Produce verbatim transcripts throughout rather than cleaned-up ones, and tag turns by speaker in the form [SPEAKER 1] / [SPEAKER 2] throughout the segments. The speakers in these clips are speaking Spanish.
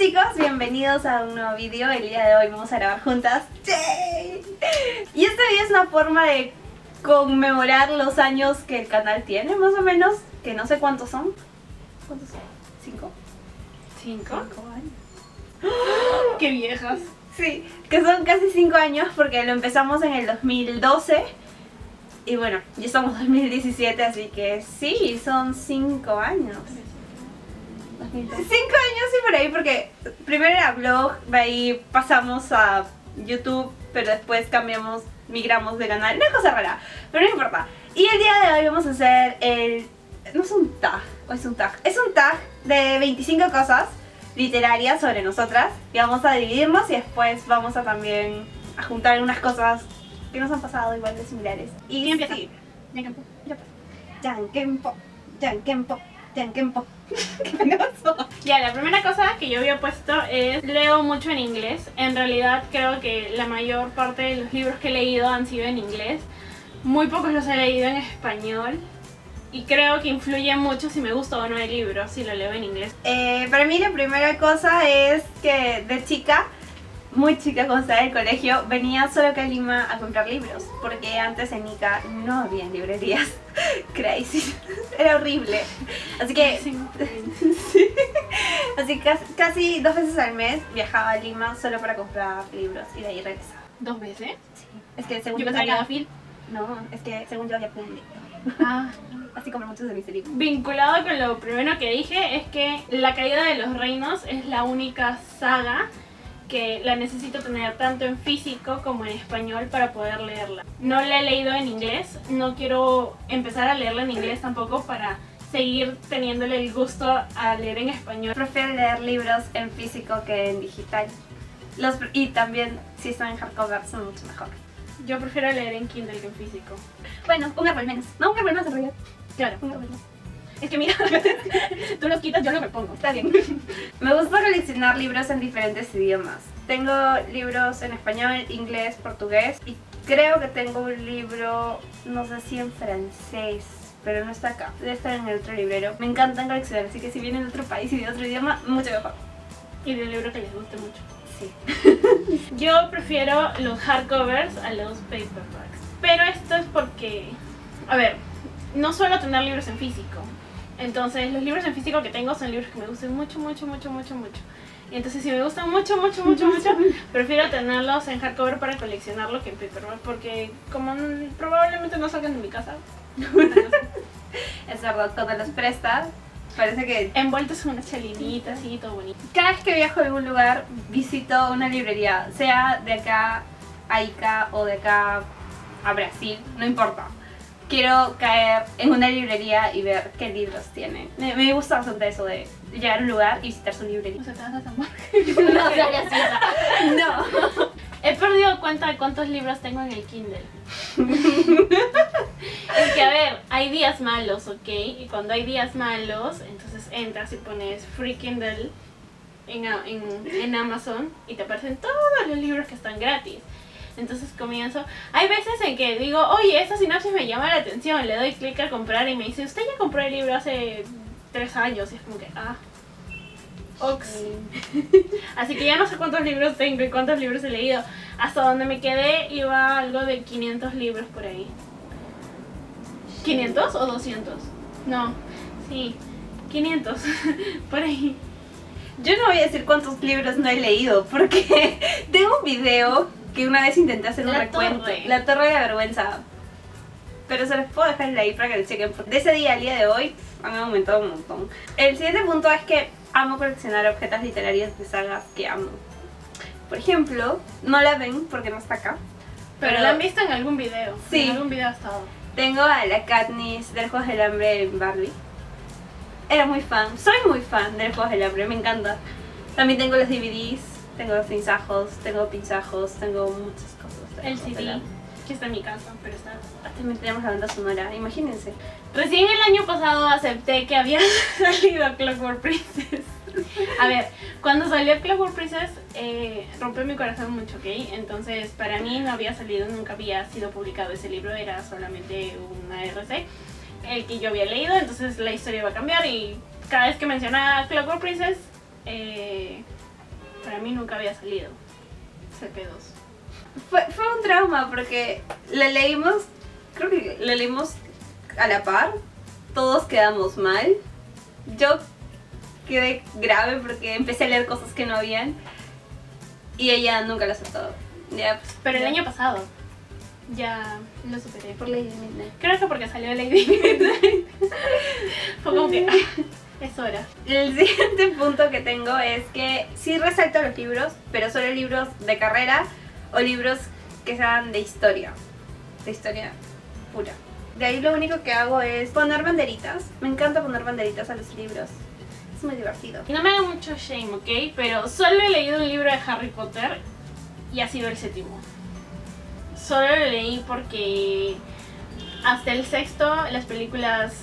[SPEAKER 1] chicos, bienvenidos a un nuevo vídeo. El día de hoy vamos a grabar juntas. ¡Yay! Y este video es una forma de conmemorar los años que el canal tiene, más o menos. Que no sé cuántos son. ¿Cuántos son? ¿Cinco?
[SPEAKER 2] ¿Cinco?
[SPEAKER 1] Cinco años.
[SPEAKER 2] ¡Oh! ¡Qué viejas!
[SPEAKER 1] Sí, que son casi cinco años porque lo empezamos en el dos mil doce. Y bueno, ya estamos en dos mil diecisiete, así que sí, son cinco años. Cinco años sí por ahí, porque primero era blog, de ahí pasamos a YouTube, pero después cambiamos, migramos de canal, una cosa rara, pero no importa. Y el día de hoy vamos a hacer el... no es un tag, o es un tag, es un tag de veinticinco cosas literarias sobre nosotras, y vamos a dividirnos y después vamos a también a juntar unas cosas que nos han pasado igual de similares. Y
[SPEAKER 2] ¿Quién empieza?
[SPEAKER 1] Sí. Jankenpo, Jankenpo, Jankenpo. ¿Qué pasó?
[SPEAKER 2] Ya, la primera cosa que yo había puesto es leo mucho en inglés. En realidad creo que la mayor parte de los libros que he leído han sido en inglés. Muy pocos los he leído en español. Y creo que influye mucho si me gusta o no el libro, si lo leo en inglés.
[SPEAKER 1] Eh, para mí la primera cosa es que de chica, muy chica cuando estaba en el colegio, venía solo acá a Lima a comprar libros. Porque antes en Ica no había librerías. Crazy. Era horrible. Así que...
[SPEAKER 2] Sí.
[SPEAKER 1] Sí. Así que casi, casi dos veces al mes viajaba a Lima solo para comprar libros y de ahí regresaba.
[SPEAKER 2] ¿Dos veces?
[SPEAKER 1] Sí. Es que según
[SPEAKER 2] Yo
[SPEAKER 1] yo...
[SPEAKER 2] pensaba que
[SPEAKER 1] acá-
[SPEAKER 2] era Phil.
[SPEAKER 1] No, es que según yo había público.
[SPEAKER 2] Ah.
[SPEAKER 1] Así como muchos de mis libros.
[SPEAKER 2] Vinculado con lo primero que dije es que La caída de los reinos es la única saga que la necesito tener tanto en físico como en español para poder leerla. No la he leído en inglés, no quiero empezar a leerla en inglés tampoco para seguir teniéndole el gusto a leer en español.
[SPEAKER 1] Prefiero leer libros en físico que en digital. Los, y también si están en hardcover son mucho mejor.
[SPEAKER 2] Yo prefiero leer en Kindle que en físico.
[SPEAKER 1] Bueno, un árbol menos. No, un árbol más en realidad.
[SPEAKER 2] Claro.
[SPEAKER 1] Un árbol más.
[SPEAKER 2] Es que mira, tú los quitas, yo los repongo.
[SPEAKER 1] Está bien. Me gusta coleccionar libros en diferentes idiomas. Tengo libros en español, inglés, portugués y creo que tengo un libro, no sé si en francés, pero no está acá. Debe estar en el otro librero. Me encantan coleccionar, así que si vienen de otro país y de otro idioma, mucho mejor.
[SPEAKER 2] Y de un libro que les guste mucho.
[SPEAKER 1] Sí.
[SPEAKER 2] Yo prefiero los hardcovers a los paperbacks. Pero esto es porque, a ver, no suelo tener libros en físico. Entonces los libros en físico que tengo son libros que me gustan mucho, mucho, mucho, mucho, mucho. Y entonces si me gustan mucho, mucho, mucho, mucho, prefiero tenerlos en hardcover para coleccionarlo que en paperback. Porque como n- probablemente no salgan de mi casa.
[SPEAKER 1] Es verdad, cuando los prestas, parece que...
[SPEAKER 2] Envueltos en unas chalinitas y todo bonito.
[SPEAKER 1] Cada vez que viajo a algún lugar, visito una librería, sea de acá a Ica o de acá a Brasil, no importa. Quiero caer en una librería y ver qué libros tienen. Me, me gusta bastante eso de llegar a un lugar y visitar su librería.
[SPEAKER 2] O sea, te vas a San Marcos.
[SPEAKER 1] No, sea graciosa. No.
[SPEAKER 2] He perdido cuenta de cuántos libros tengo en el Kindle. Es que a ver, hay días malos, ¿ok? Y cuando hay días malos, entonces entras y pones Free Kindle en, a- en, en Amazon y te aparecen todos los libros que están gratis. Entonces comienzo... Hay veces en que digo, oye, esta sinopsis me llama la atención, le doy clic a comprar y me dice, usted ya compró el libro hace tres años. Y es como que, ah, ox. Así que ya no sé cuántos libros tengo y cuántos libros he leído. Hasta donde me quedé iba algo de quinientos libros por ahí. ¿quinientos o doscientos? No, sí, quinientos, por ahí.
[SPEAKER 1] Yo no voy a decir cuántos libros no he leído, porque tengo un video que una vez intenté hacer un
[SPEAKER 2] La
[SPEAKER 1] recuento.
[SPEAKER 2] torre.
[SPEAKER 1] La torre de la vergüenza. Pero se les puedo dejar el ahí para que lo chequen. De ese día al día de hoy han aumentado un montón. El siguiente punto es que amo coleccionar objetos literarios de sagas que amo. Por ejemplo, no la ven porque no está acá.
[SPEAKER 2] Pero la han visto en algún video.
[SPEAKER 1] Sí.
[SPEAKER 2] En algún video ha estado.
[SPEAKER 1] Tengo a la Katniss del Juegos del Hambre en Barbie. Era muy fan, soy muy fan del Juegos del Hambre, me encanta. También tengo los D V Ds, tengo los pinzajos, tengo pinzajos, tengo muchas cosas. del
[SPEAKER 2] El
[SPEAKER 1] Juegos
[SPEAKER 2] C
[SPEAKER 1] del
[SPEAKER 2] D,
[SPEAKER 1] Hambre.
[SPEAKER 2] que está en mi casa, pero está...
[SPEAKER 1] También tenemos la banda sonora, imagínense.
[SPEAKER 2] Recién el año pasado acepté que había salido Clockwork Princess. A ver, cuando salió Clockwork Princess eh, rompió mi corazón mucho, ¿ok? Entonces para mí no había salido, nunca había sido publicado ese libro, era solamente una R C, el que yo había leído, entonces la historia iba a cambiar y cada vez que mencionaba Clockwork Princess, eh, Para mí nunca había salido C P dos.
[SPEAKER 1] Fue, fue un trauma porque le leímos, creo que le leímos a la par, todos quedamos mal. Yo quedé grave porque empecé a leer cosas que no habían y ella nunca lo aceptó. Ya, pues,
[SPEAKER 2] Pero el
[SPEAKER 1] ya.
[SPEAKER 2] año pasado ya lo superé.
[SPEAKER 1] Por Lady Midnight.
[SPEAKER 2] Creo que porque salió Lady Midnight. Fue como que ah, es hora.
[SPEAKER 1] El siguiente punto que tengo es que sí resalto los libros, pero solo libros de carrera o libros que sean de historia, de historia pura. De ahí lo único que hago es poner banderitas. Me encanta poner banderitas a los libros. Es muy divertido.
[SPEAKER 2] Y no me haga mucho shame, ¿ok? Pero solo he leído un libro de Harry Potter y ha sido el séptimo. Solo lo leí porque hasta el sexto las películas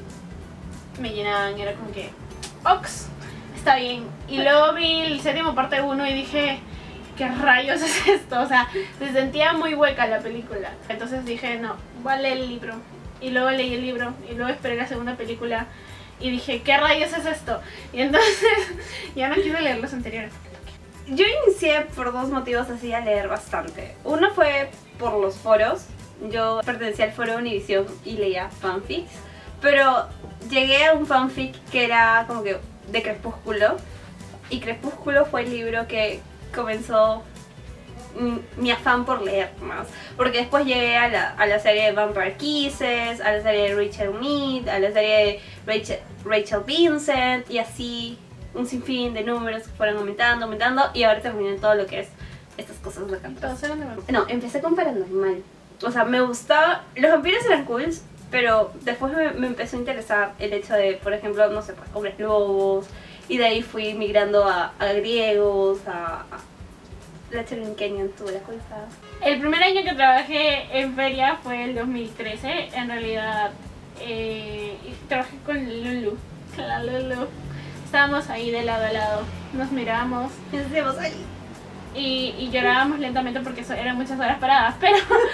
[SPEAKER 2] me llenaban. Era como que, ox, está bien. Y luego vi el séptimo parte uno y dije, ¿qué rayos es esto? O sea, se sentía muy hueca la película. Entonces dije, no, voy a leer el libro. Y luego leí el libro y luego esperé la segunda película y dije, ¿qué rayos es esto? Y entonces ya no quise leer los anteriores.
[SPEAKER 1] Yo inicié por dos motivos así a leer bastante. Uno fue por los foros. Yo pertenecía al foro de Univision y leía fanfics. Pero llegué a un fanfic que era como que de Crepúsculo. Y Crepúsculo fue el libro que comenzó mi, mi afán por leer más. Porque después llegué a la, a la serie de Vampire Kisses, a la serie de Rachel Mead, a la serie de Rachel, Rachel Vincent y así un sinfín de números que fueron aumentando, aumentando y ahora terminé en todo lo que es estas cosas bacantes.
[SPEAKER 2] Todos eran de vampiro.
[SPEAKER 1] No, empecé con Paranormal. O sea, me gustaba, los vampiros eran cool, pero después me, me empezó a interesar el hecho de, por ejemplo, no sé, pues hombres lobos. Y de ahí fui migrando a, a griegos, a, a Lettering Canyon, tuve la culpa.
[SPEAKER 2] El primer año que trabajé en feria fue el dos mil trece. En realidad eh, trabajé con Lulu. La Lulu. Estábamos ahí de lado a lado, nos mirábamos
[SPEAKER 1] Y nos decíamos, ay,
[SPEAKER 2] y, y llorábamos lentamente porque eso eran muchas horas paradas, pero,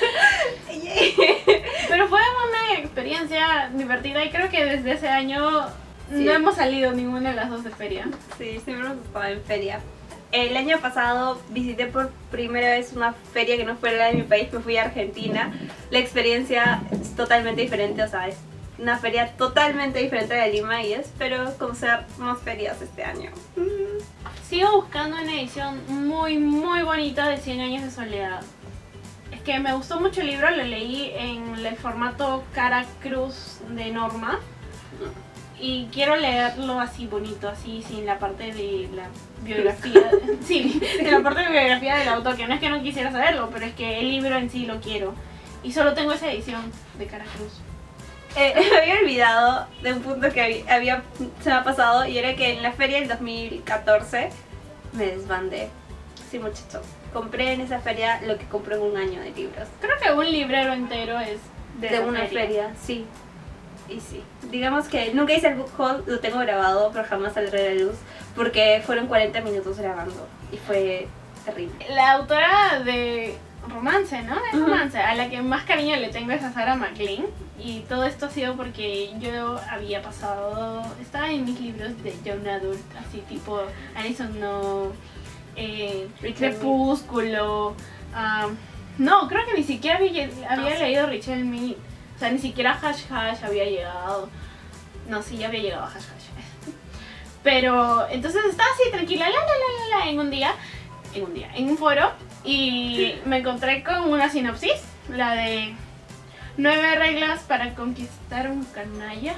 [SPEAKER 2] pero fue una experiencia divertida y creo que desde ese año
[SPEAKER 1] Sí.
[SPEAKER 2] no hemos salido ninguna de las dos de feria.
[SPEAKER 1] sí, siempre hemos estado en feria. El año pasado visité por primera vez una feria que no fue la de mi país, me fui a Argentina. La experiencia es totalmente diferente, o sea, es una feria totalmente diferente de Lima y espero conocer más ferias este año.
[SPEAKER 2] Sigo buscando una edición muy muy bonita de cien años de soledad. Es que me gustó mucho el libro, lo leí en el formato cara cruz de Norma. Y quiero leerlo así bonito, así sin la parte de la biografía, sí, de la parte de biografía del autor, que no es que no quisiera saberlo, pero es que el libro en sí lo quiero. Y solo tengo esa edición de cara cruz.
[SPEAKER 1] Eh, me había olvidado de un punto que había, había- se me ha pasado y era que en la feria del dos mil catorce me desbandé. Sí, muchacho. Compré en esa feria lo que compré en un año de libros.
[SPEAKER 2] Creo que un librero entero es de,
[SPEAKER 1] De
[SPEAKER 2] esa
[SPEAKER 1] una feria. sí. Y sí. Digamos que nunca hice el book haul, lo tengo grabado, pero jamás saldré a la luz porque fueron cuarenta minutos grabando y fue terrible.
[SPEAKER 2] La autora de romance, ¿no? Es
[SPEAKER 1] Ujú.
[SPEAKER 2] romance, a la que más cariño le tengo es a Sarah McLean. Y todo esto ha sido porque yo había pasado, estaba en mis libros de Young Adult, así tipo Alison No, eh,
[SPEAKER 1] Rachel
[SPEAKER 2] Crepúsculo. um, no, creo que ni siquiera había, había
[SPEAKER 1] Ah, sí.
[SPEAKER 2] leído Rachel Mead. O sea, ni siquiera Hash Hash había llegado. No, sí, ya había llegado a Hash Hash. Pero entonces estaba así tranquila, la la la la la, en un día, en un día, en un foro. Y me encontré con una sinopsis, la de nueve reglas para conquistar un canalla.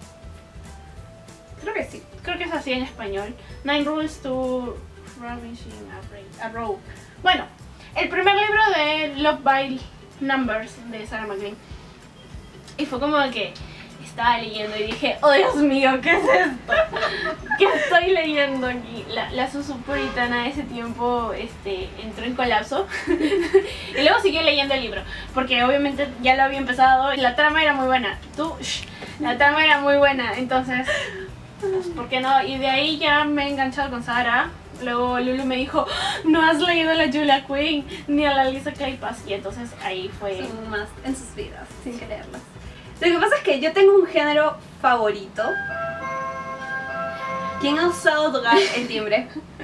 [SPEAKER 1] Creo que sí.
[SPEAKER 2] Creo que es así en español. Nine Rules to Ravishing a Ra- a Rogue. Bueno, el primer libro de Love by Numbers de Sarah McLean. Y fue como que estaba leyendo y dije, oh Dios mío, ¿qué es esto? ¿Qué estoy leyendo aquí? La, la Susupuritana de ese tiempo este, entró en colapso. Y luego siguió leyendo el libro, porque obviamente ya lo había empezado y la trama era muy buena. Tú, shh, la trama era muy buena, entonces, pues, ¿por qué no? Y de ahí ya me he enganchado con Sara. Luego Lulu me dijo, no has leído a la Julia Quinn ni a la Lisa Kleypas. Y entonces ahí fue...
[SPEAKER 1] Son más en sus vidas, sin quererlas. Lo que pasa es que yo tengo un género favorito. ¿Quién ha usado tocar el timbre? Hay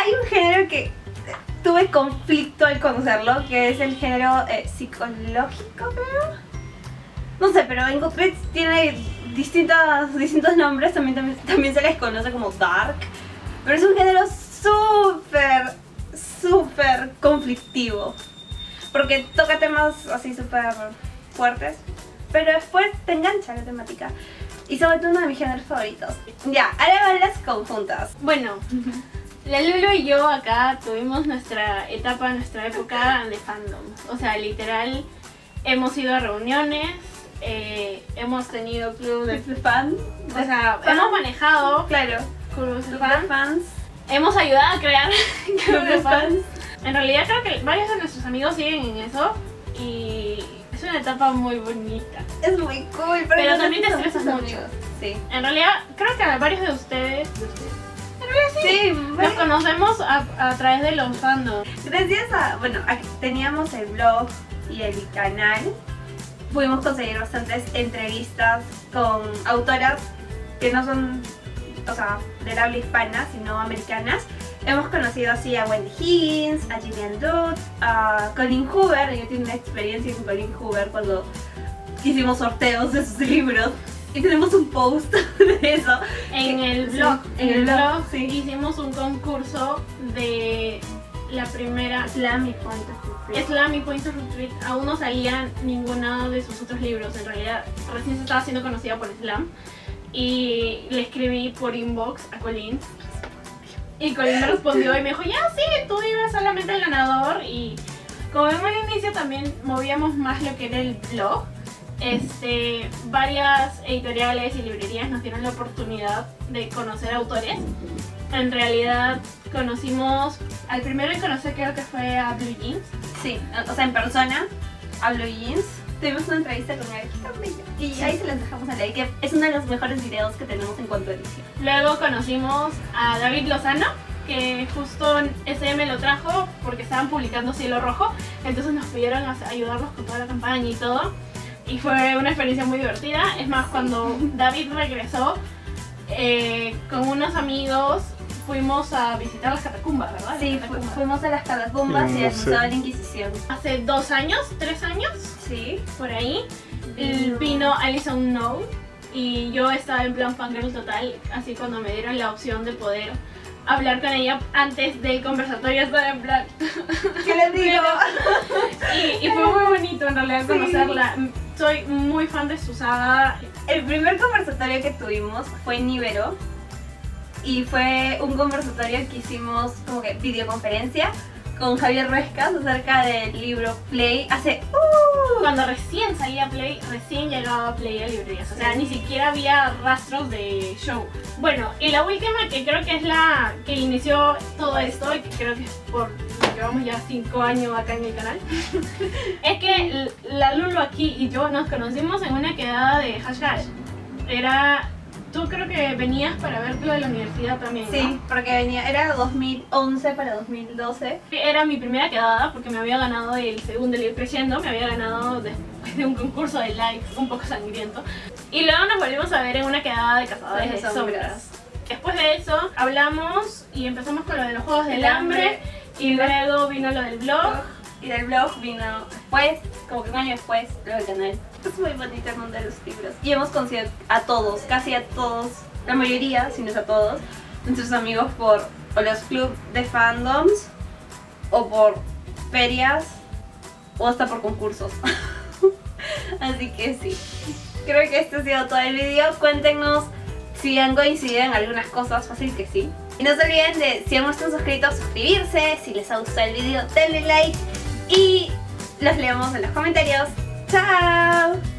[SPEAKER 1] hay un género que tuve conflicto al conocerlo, que es el género eh, psicológico, creo. No sé, pero en Goodreads tiene distintas, distintos nombres, también, también, también se les conoce como dark. Pero es un género súper, súper conflictivo. Porque toca temas así súper fuertes, pero después te engancha la temática. Y sobre todo uno de mis géneros favoritos. Ya, ahora van las conjuntas.
[SPEAKER 2] Bueno, la Lulu y yo acá tuvimos nuestra etapa, nuestra época de fandom. O sea, literal, hemos ido a reuniones, eh, hemos tenido club de
[SPEAKER 1] fan.
[SPEAKER 2] O sea,
[SPEAKER 1] fan.
[SPEAKER 2] hemos manejado
[SPEAKER 1] Claro,
[SPEAKER 2] clubes de
[SPEAKER 1] club de
[SPEAKER 2] fan.
[SPEAKER 1] fans.
[SPEAKER 2] Hemos ayudado a crear club de fans.
[SPEAKER 1] fans.
[SPEAKER 2] En realidad creo que varios de nuestros amigos siguen en eso y es una etapa muy bonita.
[SPEAKER 1] Es muy cool, pero,
[SPEAKER 2] Pero
[SPEAKER 1] no
[SPEAKER 2] también te
[SPEAKER 1] son
[SPEAKER 2] estresas
[SPEAKER 1] tus
[SPEAKER 2] mucho.
[SPEAKER 1] amigos. Sí.
[SPEAKER 2] En realidad creo que a varios de ustedes, de ustedes en realidad sí,
[SPEAKER 1] Sí,
[SPEAKER 2] nos
[SPEAKER 1] bueno,
[SPEAKER 2] conocemos a, a través de los fandoms.
[SPEAKER 1] gracias a, bueno, a que teníamos el blog y el canal, pudimos conseguir bastantes entrevistas con autoras que no son, o sea, del habla hispana, sino americanas. Hemos conocido así a Wendy Higgins, a Gillian Dodd, a Colleen Hoover. Yo tengo una experiencia con Colleen Hoover cuando hicimos sorteos de sus libros. Y tenemos un post de eso.
[SPEAKER 2] En el
[SPEAKER 1] Sí,
[SPEAKER 2] blog,
[SPEAKER 1] en
[SPEAKER 2] en
[SPEAKER 1] el
[SPEAKER 2] el
[SPEAKER 1] blog,
[SPEAKER 2] blog
[SPEAKER 1] sí.
[SPEAKER 2] hicimos un concurso de la primera
[SPEAKER 1] Slam y Point of Retreat.
[SPEAKER 2] Slam y Point of Retreat. Aún no salía ninguno de sus otros libros, en realidad recién se estaba siendo conocida por Slam. Y le escribí por inbox a Colleen. Y Colleen me respondió y me dijo, ya sí, tú ibas solamente al ganador. Y como vimos al inicio también movíamos más lo que era el blog. Este, varias editoriales y librerías nos dieron la oportunidad de conocer autores. En realidad conocimos, al primero en conocer creo que fue a Blue Jeans.
[SPEAKER 1] Sí, o sea, en persona, a Blue Jeans. Tuvimos una entrevista con él, tan bello. Y
[SPEAKER 2] Sí.
[SPEAKER 1] ahí se las dejamos a leer, que es uno de los mejores videos que tenemos en cuanto a edición.
[SPEAKER 2] Luego conocimos a David Lozano, que justo ese me lo trajo porque estaban publicando Cielo Rojo. Entonces nos pidieron a- ayudarlos con toda la campaña y todo. Y fue una experiencia muy divertida. Es más, cuando David regresó eh, con unos amigos, fuimos a visitar las catacumbas, ¿verdad?
[SPEAKER 1] Sí,
[SPEAKER 2] Las
[SPEAKER 1] fu-
[SPEAKER 2] catacumbas.
[SPEAKER 1] fuimos a las catacumbas
[SPEAKER 3] Y
[SPEAKER 1] y al
[SPEAKER 3] museo.
[SPEAKER 1] Museo de la Inquisición.
[SPEAKER 2] Hace dos años, tres años,
[SPEAKER 1] Sí.
[SPEAKER 2] por ahí,
[SPEAKER 1] Vino-
[SPEAKER 2] vino Alison No y yo estaba en plan fangirl total, así cuando me dieron la opción de poder hablar con ella antes del conversatorio, estaba en plan...
[SPEAKER 1] ¿Qué les digo?
[SPEAKER 2] Y, y fue muy bonito en realidad
[SPEAKER 1] Sí.
[SPEAKER 2] conocerla. Soy muy fan de su saga.
[SPEAKER 1] El primer conversatorio que tuvimos fue en Ibero. Y fue un conversatorio que hicimos como que videoconferencia con Javier Ruescas acerca del libro Play hace... Uh,
[SPEAKER 2] Cuando recién salía Play, recién llegaba Play a librerías. O sea,
[SPEAKER 1] Sí.
[SPEAKER 2] ni siquiera había rastros de show. Bueno, y la última que creo que es la que inició todo esto, y que creo que es por lo que llevamos ya cinco años acá en el canal, es que l- la Lulu aquí y yo nos conocimos en una quedada de Hash Hash. Era... Tú creo que venías para ver lo de la universidad también, ¿no?
[SPEAKER 1] sí, porque venía, era dos mil once para dos mil doce.
[SPEAKER 2] Era mi primera quedada porque me había ganado el segundo libro creciendo, me había ganado después de un concurso de likes un poco sangriento. Y luego nos volvimos a ver en una quedada de cazadores de
[SPEAKER 1] De sombras.
[SPEAKER 2] sombras. Después de eso hablamos y empezamos con lo de los juegos del
[SPEAKER 1] El
[SPEAKER 2] hambre,
[SPEAKER 1] hambre.
[SPEAKER 2] y luego vino lo del blog.
[SPEAKER 1] Y del blog vino después, como que un año después, luego el canal. Es muy bonito el mundo de los libros. Y hemos conocido a todos, casi a todos, la mayoría, si no es a todos, nuestros amigos por o los clubs de fandoms, o por ferias, o hasta por concursos. Así que sí. Creo que este ha sido todo el video. Cuéntenos si han coincidido en algunas cosas, fácil que sí. Y no se olviden de, si aún no están suscritos, suscribirse. Si les ha gustado el video, denle like. Y los leemos en los comentarios. ¡Chao!